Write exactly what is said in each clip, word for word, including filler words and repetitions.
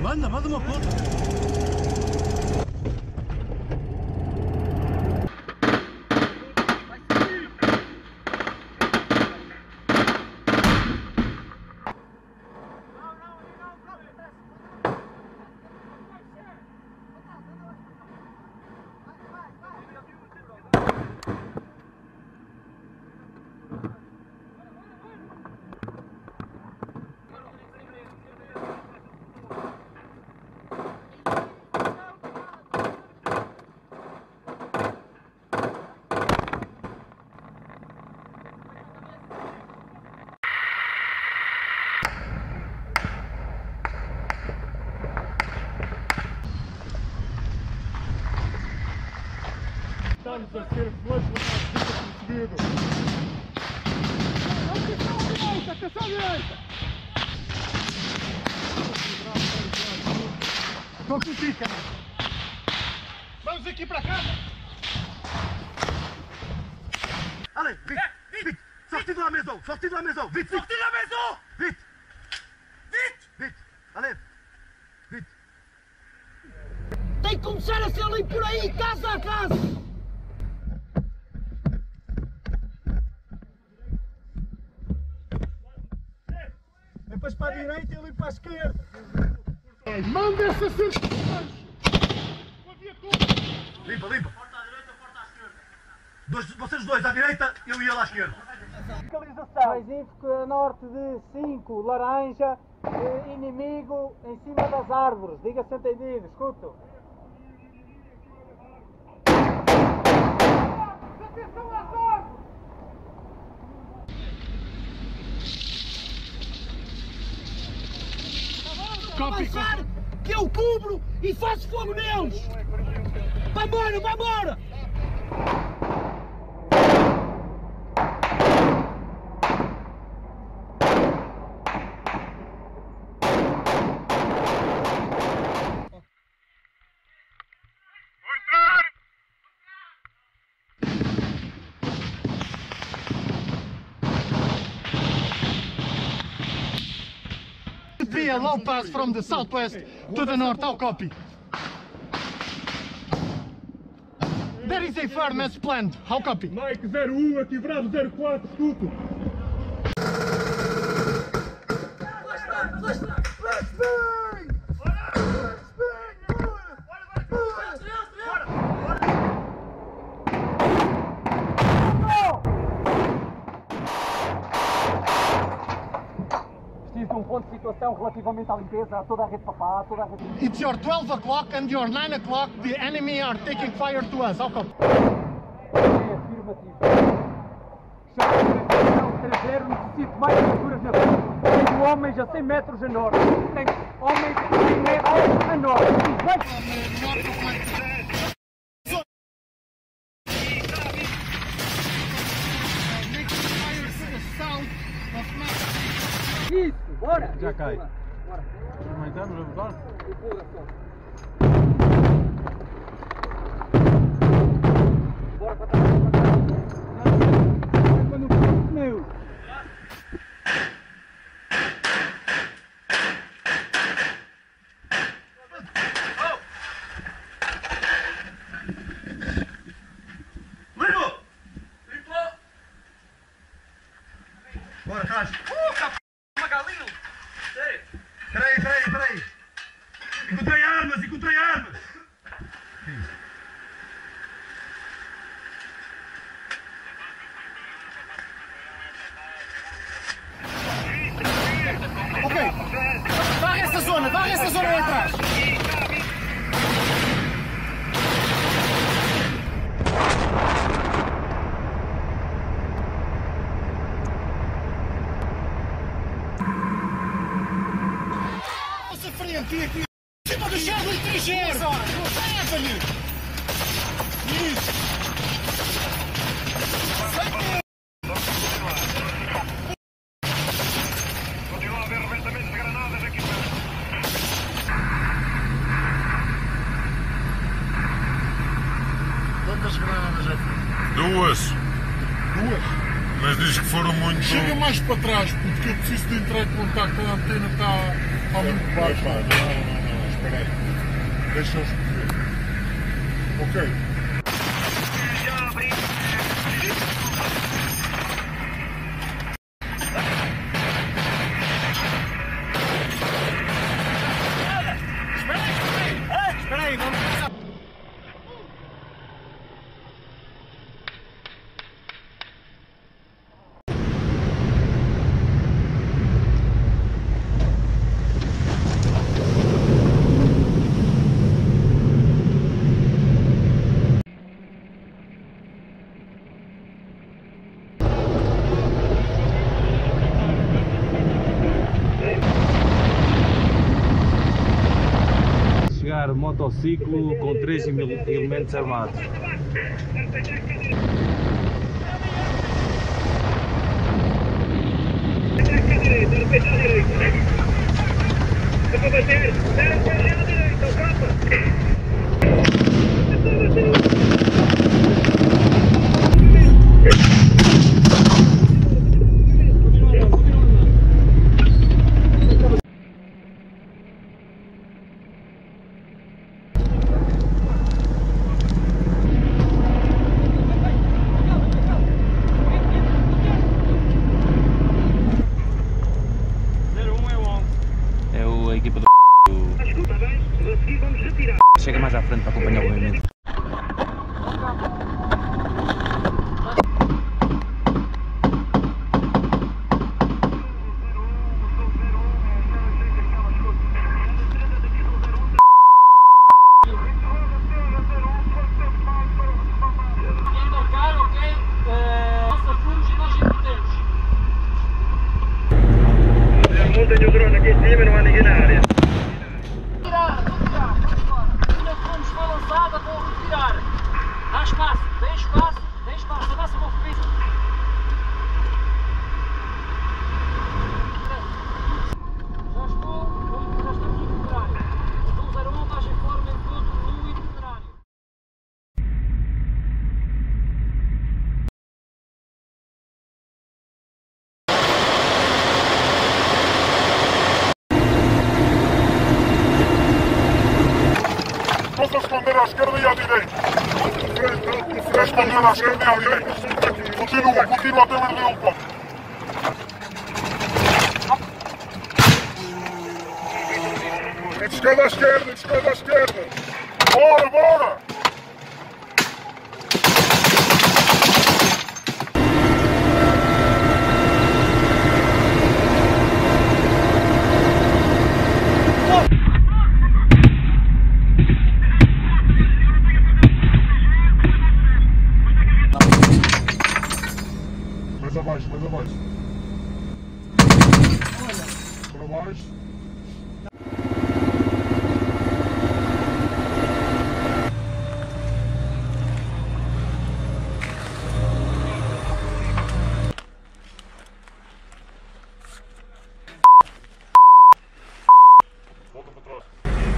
Manda, manda uma foto. Estamos a ser flagrante perseguido. Atenção à direita, atenção à direita! Estou contigo, cara. Vamos aqui para casa. Allez, vite, vite, sortez de la maison, sortez de la maison, vite, sortez de la maison, vite, vite, vite, allez, vite. Tem que começar a ser limpo por aí, casa a casa. Limpas para a direita e limpa para a esquerda. Manda essa circunstância. Limpa, limpa. Porta à direita, porta à esquerda. Dois, vocês dois à direita, eu ia lá à esquerda. Localização. Que a norte de cinco, laranja, eh, inimigo em cima das árvores. Diga-se entendido, escuto. Atenção às árvores! Avançar, que eu cubro e faço fogo neles! Vai embora, vai embora! Be a low pass from the southwest to the north. How copy? There is a farm as planned. How copy? Mike zero um, ativrado zero quatro, tudo. Preciso de um ponto de situação relativamente à limpeza, a toda a rede papá, a toda a rede... It's your twelve o'clock and your nine o'clock. The enemy are taking fire to us. How copy? É afirmativo. Chão três zero, necessito mais figuras na frente. Tenho homens a cem metros a norte. Tenho homens a cem metros a norte. Isso, bora! Já cai. Bora. Experimentamos a botar? Bora para trás, para trás. Quando o pneu. Limpo! Limpo! Bora, atrás! Uma galinha! Sério? Peraí, peraí, peraí! Encontrei armas, encontrei armas! Ok. Varre essa zona, varre essa zona lá atrás. Nossa frente, aqui. Em cima do Charlie três zero. Leva-lhe. Isso. Continua a haver arrebentamentos de granadas aqui perto. Quantas granadas já foi? Duas. Duas. Mas diz que foram muito... Chega mais para trás, porque eu preciso de entrar em contato, a antena está, está muito baixa. espera aí. Deixa eu escolher. Ok. Espera aí, vamos começar. Motociclo com três elementos armados. Chega mais à frente para acompanhar o movimento. Tenho o drone aqui em cima, não há ninguém na área. Lançada, vou retirar. Dá espaço, tem espaço, tem espaço, avança o movimento. Já estou, já estamos no itinerário. um zero um, estás em forma em tudo no itinerário. Posso esconder à esquerda e à direita. Esconder à esquerda e à direita. Continua, continua até perder um pouco. Escada à esquerda, escada à esquerda. Bora, bora! Mais abaixo, mais abaixo. Para baixo. Volta para trás.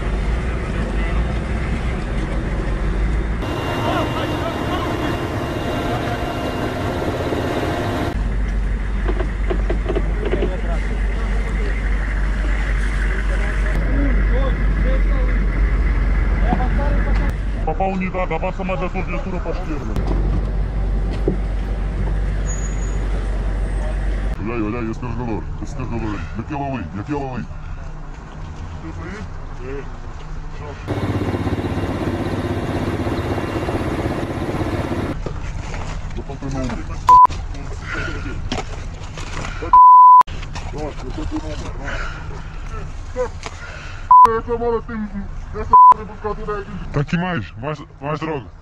Para a unidade, avança mais a sua viatura para a esquerda. Olha aí, olha aí, esse carregador, esse carregador aí, daquele ali, daquele ali. Esse aí? É. Vou faltar o número. Pronto, eu faltei o número. Essa bola tem... Essa p*** tem por causa daí. Está aqui mais, mais, mais droga.